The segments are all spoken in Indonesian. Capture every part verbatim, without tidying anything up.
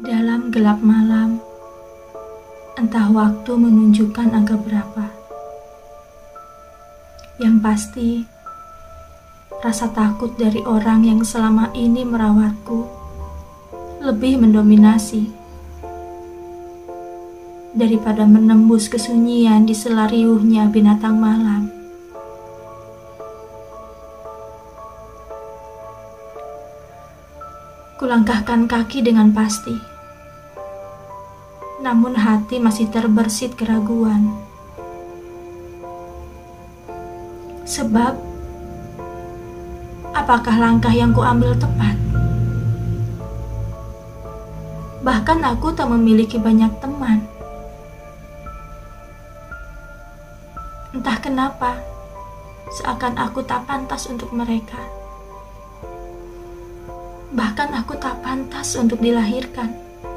Dalam gelap malam, entah waktu menunjukkan angka berapa. Yang pasti, rasa takut dari orang yang selama ini merawatku lebih mendominasi daripada menembus kesunyian di sela riuhnya binatang malam. Kulangkahkan kaki dengan pasti, namun hati masih terbersit keraguan. Sebab, apakah langkah yang kuambil tepat? Bahkan aku tak memiliki banyak teman. Entah kenapa, seakan aku tak pantas untuk mereka. Bahkan aku tak pantas untuk dilahirkan.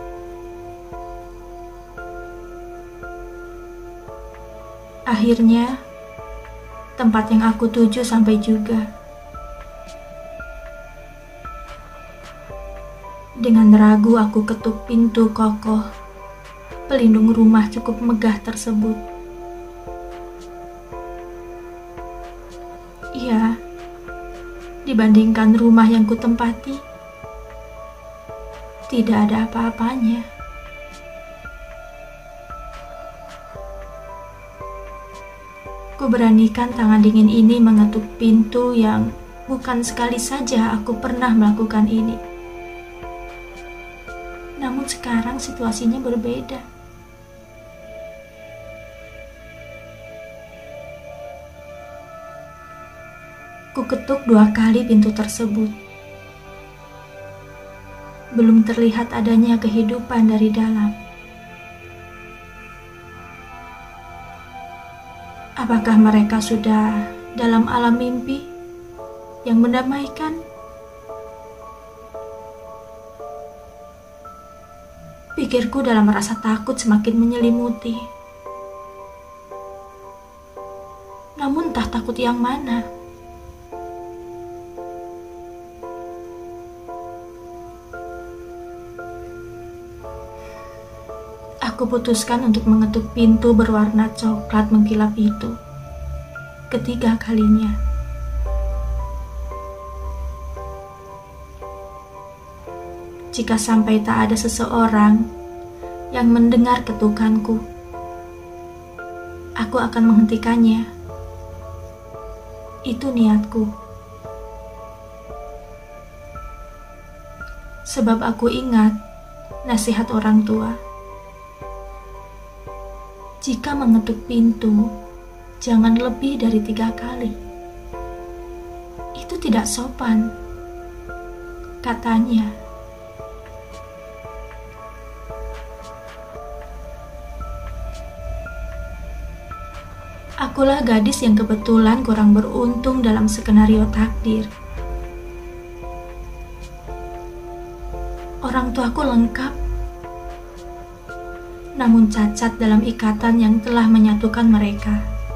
Akhirnya, tempat yang aku tuju sampai juga. Dengan ragu aku ketuk pintu kokoh, pelindung rumah cukup megah tersebut. Iya, dibandingkan rumah yang kutempati, tidak ada apa-apanya. Kuberanikan tangan dingin ini mengetuk pintu yang bukan sekali saja aku pernah melakukan ini. Namun sekarang situasinya berbeda. Kuketuk dua kali pintu tersebut. Belum terlihat adanya kehidupan dari dalam. Apakah mereka sudah dalam alam mimpi yang mendamaikan? Pikirku dalam rasa takut semakin menyelimuti. Namun entah takut yang mana. Aku putuskan untuk mengetuk pintu berwarna coklat mengkilap itu. Ketiga kalinya. Jika sampai tak ada seseorang yang mendengar ketukanku, aku akan menghentikannya. Itu niatku. Sebab aku ingat nasihat orang tua. Jika mengetuk pintu, jangan lebih dari tiga kali. Itu tidak sopan, katanya. Akulah gadis yang kebetulan kurang beruntung dalam skenario takdir. Orang tuaku lengkap, namun cacat dalam ikatan yang telah menyatukan mereka.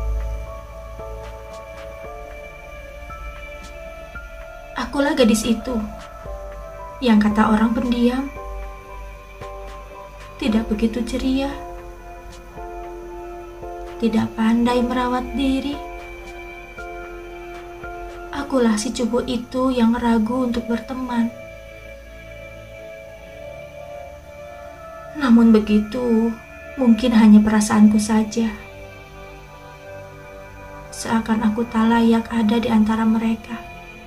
Akulah gadis itu, yang kata orang pendiam, tidak begitu ceria, tidak pandai merawat diri. Akulah si cupu itu yang ragu untuk berteman. Namun begitu, mungkin hanya perasaanku saja. Seakan aku tak layak ada di antara mereka.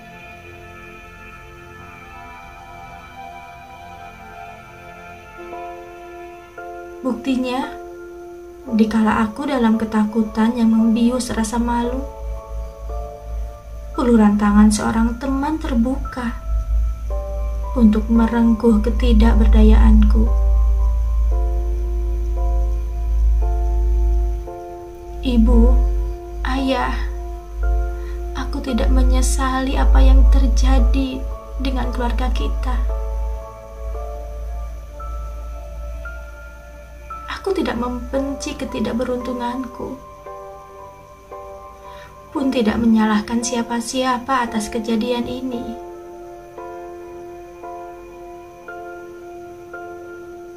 Buktinya, dikala aku dalam ketakutan yang membius rasa malu, uluran tangan seorang teman terbuka untuk merengkuh ketidakberdayaanku. Ibu, ayah, aku tidak menyesali apa yang terjadi dengan keluarga kita. Aku tidak membenci ketidakberuntunganku, pun tidak menyalahkan siapa-siapa atas kejadian ini.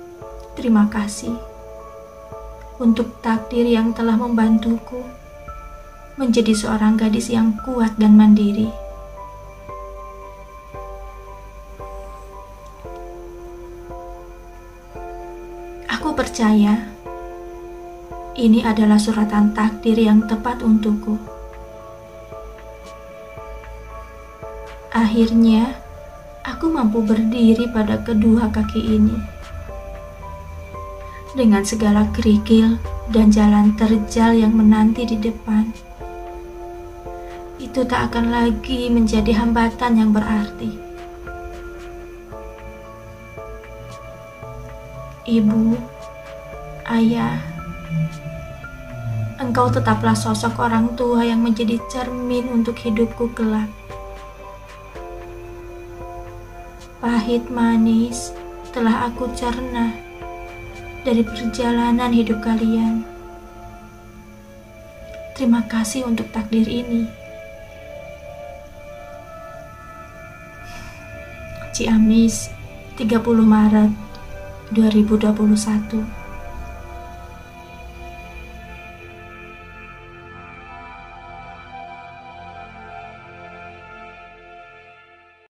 Terima kasih untuk takdir yang telah membantuku menjadi seorang gadis yang kuat dan mandiri. Aku percaya ini adalah suratan takdir yang tepat untukku. Akhirnya, aku mampu berdiri pada kedua kaki ini. Dengan segala kerikil dan jalan terjal yang menanti di depan, itu tak akan lagi menjadi hambatan yang berarti. Ibu, ayah, engkau tetaplah sosok orang tua yang menjadi cermin untuk hidupku kelak. Pahit manis telah aku cerna dari perjalanan hidup kalian. Terima kasih untuk takdir ini. Ciamis, tiga puluh Maret dua ribu dua puluh satu.